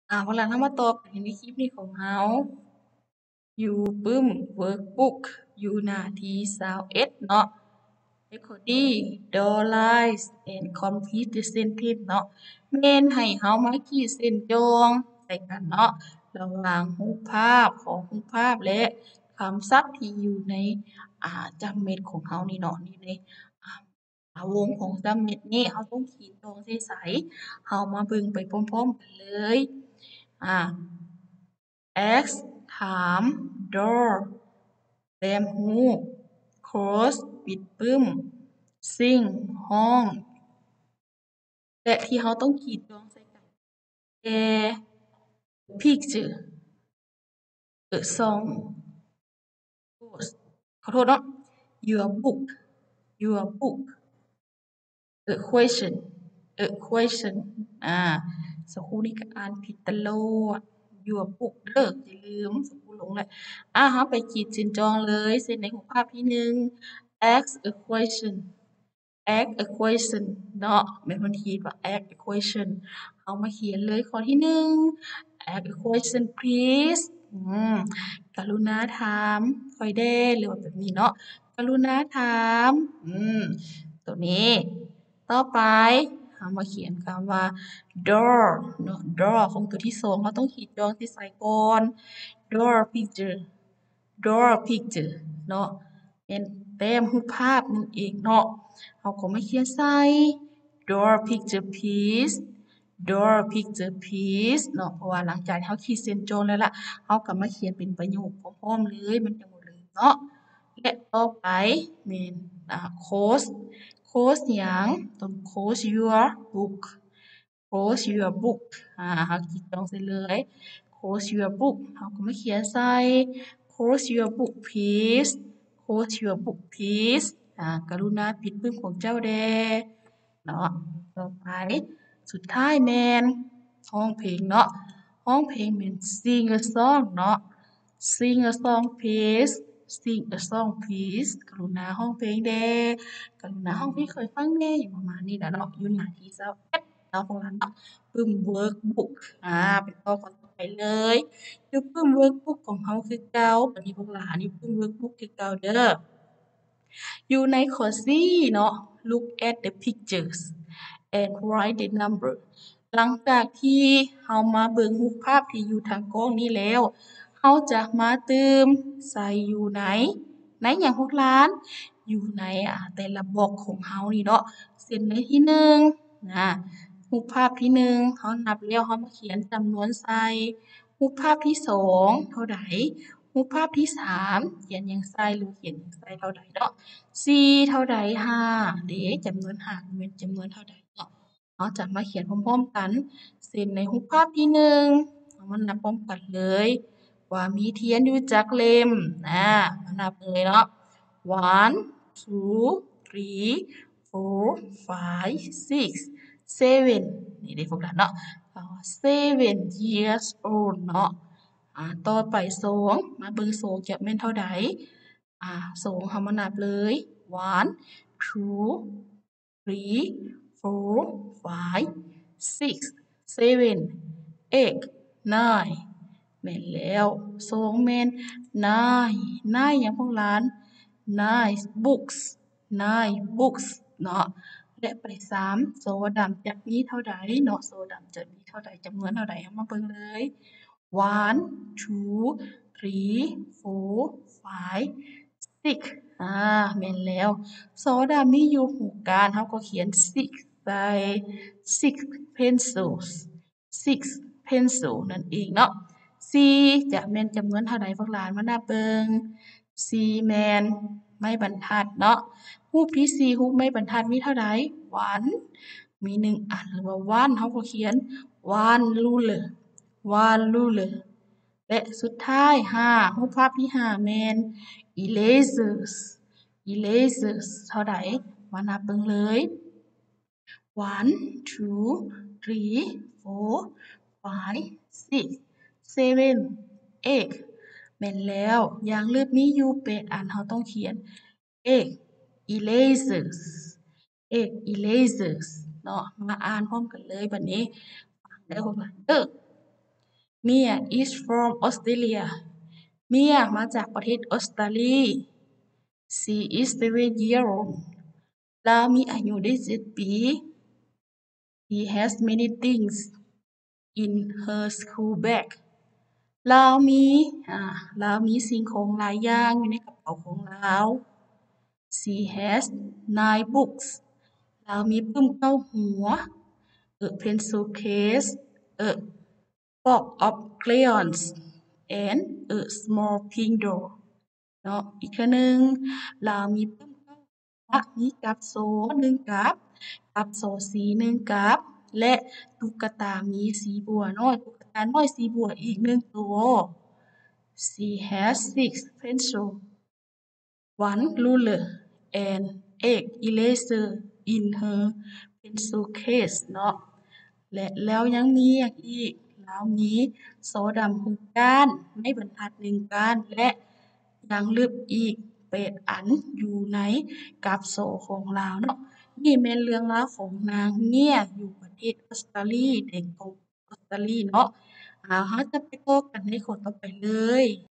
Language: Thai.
พวกเรามาต่อกันในคลิปนี้ของเราอยู่ปึ้ม workbook อยู่หน้าที่21เนาะ recording draw lines and complete the sentence เนาะแม่นให้เฮามาขีดเส้นจงใส่กันเนาะระหว่างรูปภาพของรูปภาพและคำศัพท์ที่อยู่ในจำเม็ดของเฮานี่เนาะนี่ในอ่าวงของจำเม็ดนี้เฮาต้องขีดตรงใสๆเฮามาเบิ่งไปพร้อมๆกันเลยอ่า X ถาม door แต้มฮูก close ปิดปึ้ม sing ห้องและที่เราต้องขีดจองใส่กัน A picture a song close ขอโทษเนาะ your book your book a question a question สักครู่นี้ก็อ่านผิดตลอด your book เด้ออย่าลืมสักครู่หลงแหละเราไปขีดเส้นจองเลยเส้นในหัวภาพที่1 ask a question ask a question เนาะแม่นเพิ่นขีดว่า ask a question เอามาเขียนเลยข้อที่1 ask a question please กรุณาถามข้อยแด่หรือว่าแบบนี้เนาะกรุณาถามตัวนี้ต่อไปเรามาเขียนคำว่า door เนาะ door ของตัวที่2เราต้องขีดจองที่ใส่ก่อน door picture door picture เนาะเป็นแต้มรูปภาพนั่นเองเนาะเราก็มาเขียนใส่ door picture please door picture please เนาะเพราะว่าหลังจากที่เราขีดเส้นจงแล้วล่ะเราก็มาเขียนเป็นประโยคพร้อมๆเลยมันจังบ่ลืมเนาะและต่อไปแม่นclose close หยังต้อง close your book close your book เราขีดจองใส่เลย close your book เราก็มาเขียนใส่ close your book please close your book please กรุณาปิดปึ้งของเจ้าแดเนาะต่อไปสุดท้ายแม่นร้องเพลงเนาะร้องเพลงแม่น sing a song เนาะ sing a song please sing a song please กรุณาร้องเพลงแด่กรุณาร้องเพลงให้ข้อยฟังแหน่อย่างประมาณนี้ล่ะเนาะอยู่หน้าที่21เนาะพวกเราเนาะปึ้ม workbook เป็นข้อต่อไปเลยอยู่ปึ้ม workbook ของเราคือเก่าบัดนี้พวกหลานอยู่ปึ้ม workbook คือเก่าเด้อ อยู่ในข้อ4เนาะ look at the pictures and write the number หลังจากที่เรามาเบิ่งรูปภาพที่อยู่ทางกล้องนี้แล้วเราจะมาเติมใส่อยู่ในหยังพวกหลานอยู่ในแต่ละบล็อกของเรานี่เนาะเส้นในที่1รูปภาพที่1เรานับแล้วเรามาเขียนจำนวนใส่รูปภาพที่2เท่าใดรูปภาพที่3เขียนหยังใส่หรือเขียนหยังใส่เท่าใดเนาะ4เท่าใด5เด้จำนวน5แม่นจำนวนเท่าใดเนาะเราจะมาเขียนพร้อมๆกันเส้นในรูปภาพที่1เรามานับพร้อมกันเลยว่ามีเทียนอยู่จักเล่มมานับเลยเนาะ one two three four five six seven นี่เด้พวกหลานเนาะseven years old เนาะต่อไป2มาเบิ่ง2จะแม่นเท่าใด2เรามานับเลย one two three four five six seven eight nine แม่นแล้ว2แม่น nine nine หยังพวกหลาน nine books nine books เนาะและไป3โซดำจะมีเท่าใดเนาะโซดำจะมีเท่าใดจำนวนเท่าใดเอามาเบิ่งเลย one two three four five six แม่นแล้วโซดามีอยู่6ก้านเราก็เขียน six ใส่ six pencils six pencil นั่นเองเนาะ4จะแม่นจำนวนเท่าใดพวกหลานมานับเบิ่ง4แม่นไม้บรรทัดเนาะรูปที่4รูปไม้บรรทัดมีเท่าใด one มี1อันหรือว่า one เราก็เขียน one ruler one ruler และสุดท้าย5รูปภาพที่5แม่น erasers erasers เท่าใดมานับเบิ่งเลย one two three four five six seven eight แม่นแล้วยางลบมีอยู่8อันเราต้องเขียน eight erasers eight erasers เนาะมาอ่านพร้อมกันเลยบัดนี้ฟังเด้อพวกหลานเด้อ Mia is from Australia เมียมาจากประเทศออสเตรเลีย She is 7 years old ลามีอายุได้7 ปี He has many things in her school bag ลาวมีลาวมีสิ่งของหลายอย่างอยู่ในกระเป๋าของลาว She has 9 books ลาวมีปึ้มเก้าหัว A pencil case A box of crayons and a small pink doll เนาะอีกเทื่อหนึ่งลาวมีปึ้มเก้าหัวมีกับโซ1กับโซสี1กับและตุ๊กตามีสีบัวน้อยตุ๊กตาน้อยสีบัวอีก1ตัว She has 6 pencils 1 ruler and 8 eraser in her pencil case เนาะและแล้วยังมีหยังอีกลาวมีโซดำ6ก้านไม้บรรทัด1ก้านและยางลึบอีก8อันอยู่ในกับโซของลาวเนาะนี่แม่นเรื่องราวของนางเงียอยู่ประเทศออสเตรเลียเด็กของออสเตรเลียเนาะเราจะไปต่อกันในข้อต่อไปเลย